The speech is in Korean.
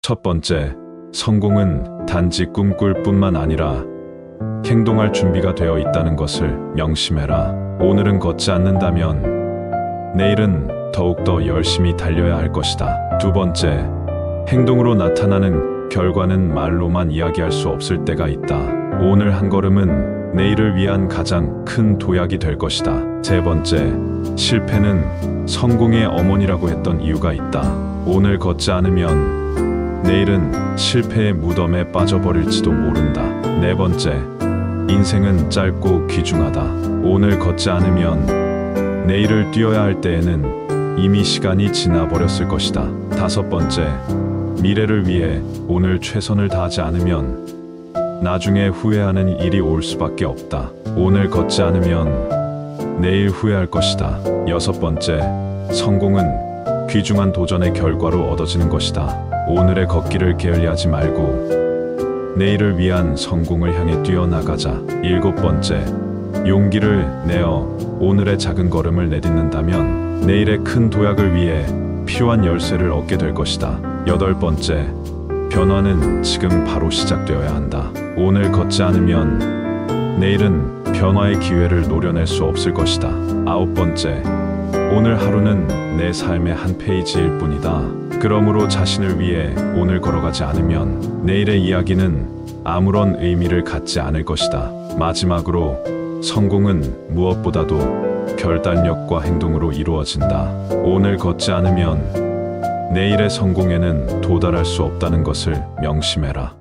첫 번째, 성공은 단지 꿈꿀 뿐만 아니라 행동할 준비가 되어 있다는 것을 명심해라. 오늘은 걷지 않는다면 내일은 더욱더 열심히 달려야 할 것이다. 두 번째, 행동으로 나타나는 결과는 말로만 이야기할 수 없을 때가 있다. 오늘 한 걸음은 내일을 위한 가장 큰 도약이 될 것이다. 세 번째, 실패는 성공의 어머니라고 했던 이유가 있다. 오늘 걷지 않으면 내일은 실패의 무덤에 빠져버릴지도 모른다. 네 번째, 인생은 짧고 귀중하다. 오늘 걷지 않으면 내일을 뛰어야 할 때에는 이미 시간이 지나버렸을 것이다. 다섯 번째, 미래를 위해 오늘 최선을 다하지 않으면 나중에 후회하는 일이 올 수밖에 없다. 오늘 걷지 않으면 내일 후회할 것이다. 여섯 번째, 성공은 귀중한 도전의 결과로 얻어지는 것이다. 오늘의 걷기를 게을리하지 말고 내일을 위한 성공을 향해 뛰어나가자. 일곱 번째, 용기를 내어 오늘의 작은 걸음을 내딛는다면 내일의 큰 도약을 위해 필요한 열쇠를 얻게 될 것이다. 여덟 번째, 변화는 지금 바로 시작되어야 한다. 오늘 걷지 않으면 내일은 변화의 기회를 노려낼 수 없을 것이다. 아홉 번째, 오늘 하루는 내 삶의 한 페이지일 뿐이다. 그러므로 자신을 위해 오늘 걸어가지 않으면 내일의 이야기는 아무런 의미를 갖지 않을 것이다. 마지막으로, 성공은 무엇보다도 결단력과 행동으로 이루어진다. 오늘 걷지 않으면 내일의 성공에는 도달할 수 없다는 것을 명심해라.